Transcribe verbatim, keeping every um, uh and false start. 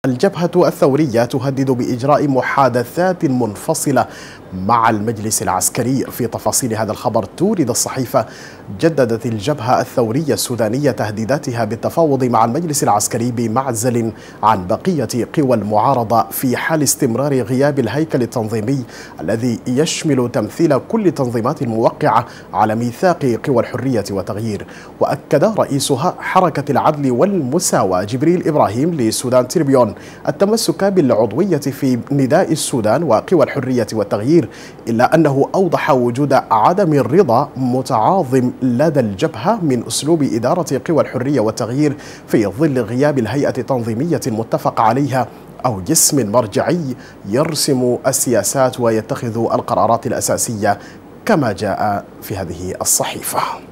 الجبهة الثورية تهدد بإجراء محادثات منفصلة مع المجلس العسكري. في تفاصيل هذا الخبر تورد الصحيفة: جددت الجبهة الثورية السودانية تهديداتها بالتفاوض مع المجلس العسكري بمعزل عن بقية قوى المعارضة في حال استمرار غياب الهيكل التنظيمي الذي يشمل تمثيل كل التنظيمات الموقعة على ميثاق قوى الحرية والتغيير. وأكد رئيسها حركة العدل والمساواة جبريل إبراهيم لسودان تريبيون التمسك بالعضوية في نداء السودان وقوى الحرية والتغيير، إلا أنه أوضح وجود عدم الرضا متعاظم لدى الجبهة من أسلوب إدارة قوى الحرية والتغيير في ظل غياب الهيئة التنظيمية المتفق عليها أو جسم مرجعي يرسم السياسات ويتخذ القرارات الأساسية، كما جاء في هذه الصحيفة.